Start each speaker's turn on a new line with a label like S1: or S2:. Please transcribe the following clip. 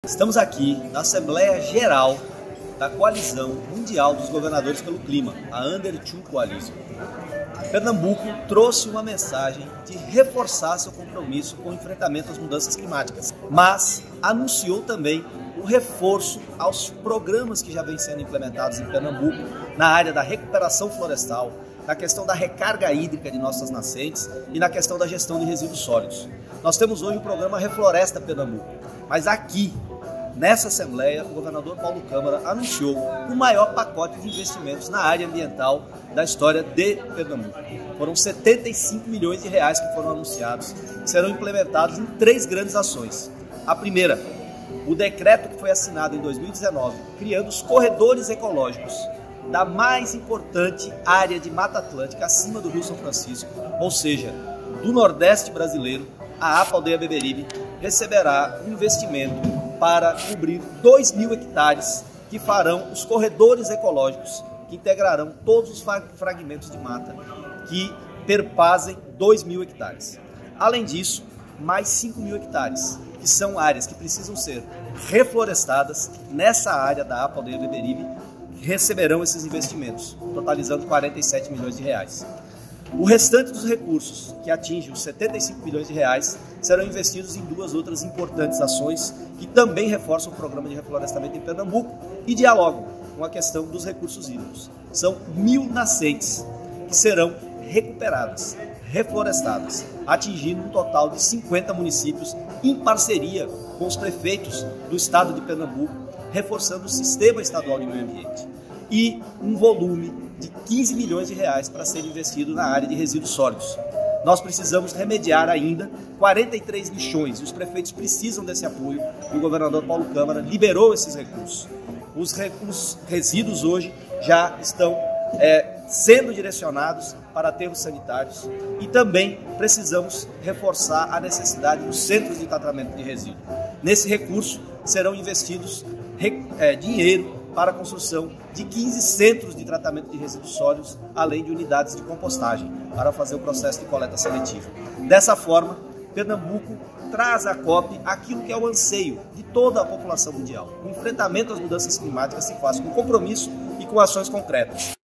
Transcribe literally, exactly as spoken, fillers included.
S1: Estamos aqui na Assembleia Geral da Coalizão Mundial dos Governadores pelo Clima, a Under dois Coalition. Pernambuco trouxe uma mensagem de reforçar seu compromisso com o enfrentamento às mudanças climáticas, mas anunciou também o reforço aos programas que já vêm sendo implementados em Pernambuco na área da recuperação florestal, na questão da recarga hídrica de nossas nascentes e na questão da gestão de resíduos sólidos. Nós temos hoje o programa Refloresta Pernambuco, mas aqui, nessa Assembleia, o governador Paulo Câmara anunciou o maior pacote de investimentos na área ambiental da história de Pernambuco. Foram setenta e cinco milhões de reais que foram anunciados, que serão implementados em três grandes ações. A primeira, o decreto que foi assinado em dois mil e dezenove, criando os corredores ecológicos da mais importante área de Mata Atlântica acima do Rio São Francisco, ou seja, do Nordeste brasileiro, a APA Aldeia Beberibe receberá um investimento para cobrir dois mil hectares que farão os corredores ecológicos que integrarão todos os fragmentos de mata que perpazem dois mil hectares. Além disso, mais cinco mil hectares, que são áreas que precisam ser reflorestadas nessa área da APA Aldeia Beberibe, receberão esses investimentos, totalizando quarenta e sete milhões de reais. O restante dos recursos, que atinge os setenta e cinco milhões de reais, serão investidos em duas outras importantes ações que também reforçam o programa de reflorestamento em Pernambuco e dialogam com a questão dos recursos hídricos. São mil nascentes que serão recuperadas, reflorestadas, atingindo um total de cinquenta municípios em parceria com os prefeitos do estado de Pernambuco, reforçando o sistema estadual de meio ambiente. E um volume de quinze milhões de reais para ser investido na área de resíduos sólidos. Nós precisamos remediar ainda quarenta e três lixões e os prefeitos precisam desse apoio e o governador Paulo Câmara liberou esses recursos. Os, re, os resíduos hoje já estão é, sendo direcionados para aterros sanitários e também precisamos reforçar a necessidade dos centros de tratamento de resíduos. Nesse recurso serão investidos re, é, dinheiro para a construção de quinze centros de tratamento de resíduos sólidos, além de unidades de compostagem, para fazer o processo de coleta seletiva. Dessa forma, Pernambuco traz à COP aquilo que é o anseio de toda a população mundial. O enfrentamento às mudanças climáticas se faz com compromisso e com ações concretas.